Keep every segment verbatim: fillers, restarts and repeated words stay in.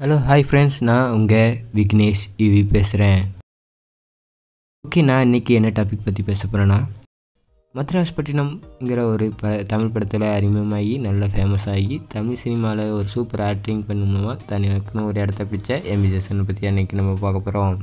Hello hi friends, நான் உங்கள் விக்னேஷ் இவி பேசுகிறேன். ஓகே, நான் இன்றைக்கி என்ன டாபிக் பற்றி பேச போகிறேன்னா, மத்ராஸ்பட்டினம்ங்கிற ஒரு ப தமிழ் படத்தில் அறிமுகமாகி நல்லா ஃபேமஸ் ஆகி தமிழ் சினிமாவில் ஒரு சூப்பர் ஆக்டிங் பண்ணணுமா தனியாக்குன்னு ஒரு இடத்த பிடிச்ச எம் வி ஜெசனை பற்றி அன்றைக்கி நம்ம பார்க்க போகிறோம்.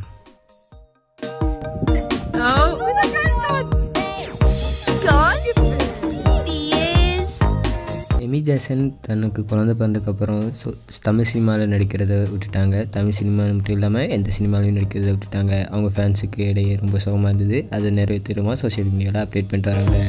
எம் வி ஜெசன் தனக்கு குழந்தை பிறந்ததுக்கப்புறம் ஸோ தமிழ் சினிமாவில் நடிக்கிறத விட்டுட்டாங்க. தமிழ் சினிமா மட்டும் இல்லாமல் எந்த சினிமாலையும் நடிக்கிறத விட்டுட்டாங்க. அவங்க ஃபேன்ஸுக்கு இடையே ரொம்ப சுகமாக இருந்தது. அதை நிறைவேற்றிடுமா சோஷியல் மீடியாவில் அப்டேட் பண்ணிட்டு வராங்க.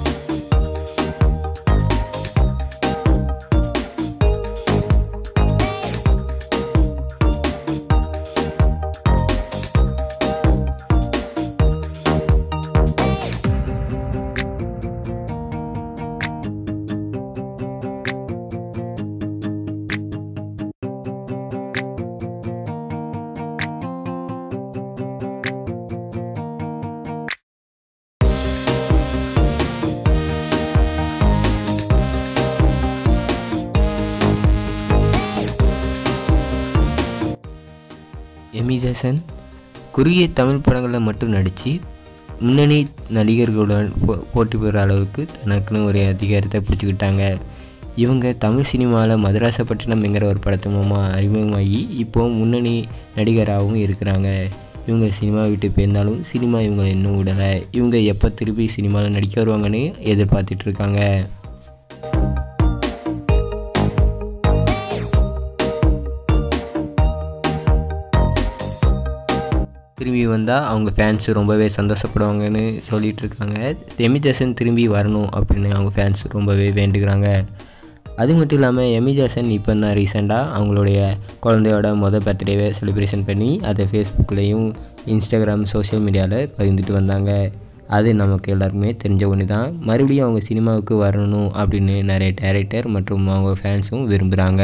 எம் வி ஜெசன் குறுகிய தமிழ் படங்களில் மட்டும் நடித்து முன்னணி நடிகர்களுடன் போ போட்டி போடுற அளவுக்கு தனக்குன்னு ஒரு அதிகாரத்தை பிடிச்சிக்கிட்டாங்க. இவங்க தமிழ் சினிமாவில் மதராசப்பட்டினம்ங்கிற ஒரு படத்து மூலமாக அறிமுகமாகி இப்போது முன்னணி நடிகராகவும் இருக்கிறாங்க. இவங்க சினிமா விட்டு போயிருந்தாலும் சினிமா இவங்க இன்னும் விடலை. இவங்க எப்போ திருப்பி சினிமாவில் நடிக்க வருவாங்கன்னு எதிர்பார்த்துட்ருக்காங்க. திரும்பி வந்தால் அவங்க ஃபேன்ஸு ரொம்பவே சந்தோஷப்படுவாங்கன்னு சொல்லிகிட்டு இருக்காங்க. எம் வி ஜெசன் திரும்பி வரணும் அப்படின்னு அவங்க ஃபேன்ஸ் ரொம்பவே வேண்டுகிறாங்க. அது மட்டும் இல்லாமல் எம் வி ஜெசன் இப்போ தான் ரீசெண்டாக அவங்களுடைய குழந்தையோட மொதல் பர்த்டேவை செலிப்ரேஷன் பண்ணி அதை ஃபேஸ்புக்லேயும் இன்ஸ்டாகிராம் சோஷியல் மீடியாவில் பகிர்ந்துட்டு வந்தாங்க. அது நமக்கு எல்லாருக்குமே தெரிஞ்ச ஒன்று தான். மறுபடியும் அவங்க சினிமாவுக்கு வரணும் அப்படின்னு நிறைய டைரக்டர் மற்றும் அவங்க ஃபேன்ஸும் விரும்புகிறாங்க.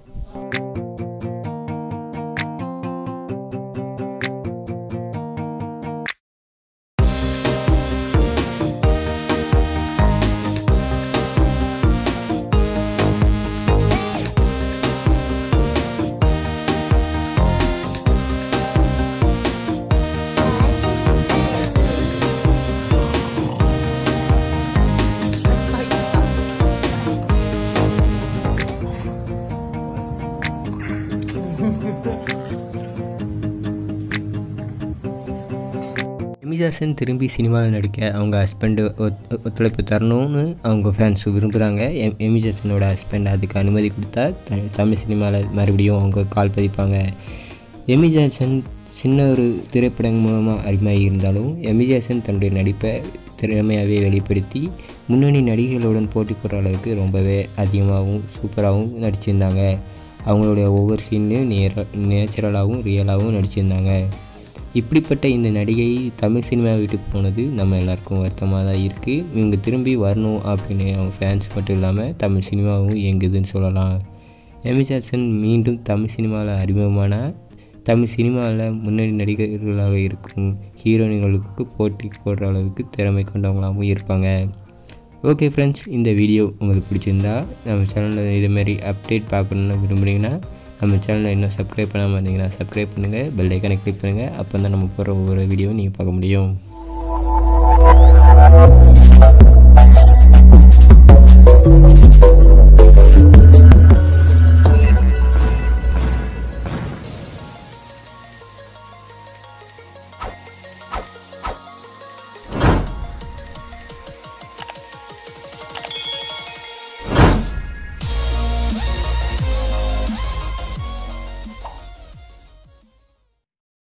எம் வி ஜெசன் திரும்பி சினிமாவில் நடிக்க அவங்க ஹஸ்பண்டு ஒத்துழைப்பு தரணும்னு அவங்க ஃபேன்ஸ் விரும்புகிறாங்க. எம் எம் வி ஜெசனோட ஹஸ்பண்ட் அதுக்கு அனுமதி கொடுத்தா த தமிழ் சினிமாவில் மறுபடியும் அவங்க கால் பதிப்பாங்க. எம் வி ஜெசன் சின்ன ஒரு திரைப்படம் மூலமாக அறிமுகமாகி இருந்தாலும் எம் வி ஜெசன் தன்னுடைய நடிப்பை திறமையாகவே வெளிப்படுத்தி முன்னணி நடிகைகளுடன் போட்டி போடுற அளவுக்கு ரொம்பவே அதிகமாகவும் சூப்பராகவும் நடிச்சிருந்தாங்க. அவங்களுடைய ஒவ்வொரு சீன்லையும் நேர நேச்சுரலாகவும் ரியலாகவும் நடிச்சிருந்தாங்க. இப்படிப்பட்ட இந்த நடிகை தமிழ் சினிமா விட்டு போனது நம்ம எல்லாருக்கும் வருத்தமாக தான் இருக்குது. இவங்க திரும்பி வரணும் அப்படின்னு அவங்க ஃபேன்ஸ் மட்டும் இல்லாமல் தமிழ் சினிமாவும் இயங்குதுன்னு சொல்லலாம். எம் வி ஜெசன் மீண்டும் தமிழ் சினிமாவில் அறிமுகமான தமிழ் சினிமாவில் முன்னணி நடிகர்களாக இருக்கும் ஹீரோயின்களுக்கு போட்டி போடுற அளவுக்கு திறமை கொண்டவங்களாகவும் இருப்பாங்க. ஓகே ஃப்ரெண்ட்ஸ், இந்த வீடியோ உங்களுக்கு பிடிச்சிருந்தா நம்ம சேனலில் இதேமாரி அப்டேட் பார்க்கணுன்னு விரும்புகிறீங்கன்னா நம்ம சேனலை இன்னும் சப்ஸ்கிரைப் பண்ணாமல் இருந்தீங்கன்னா சப்ஸ்கிரைப் பண்ணுங்கள், பெல் ஐக்கானை கிளிக் பண்ணுங்கள். அப்போ தான் நம்ம போகிற ஒவ்வொரு வீடியோவும் நீங்கள் பார்க்க முடியும்.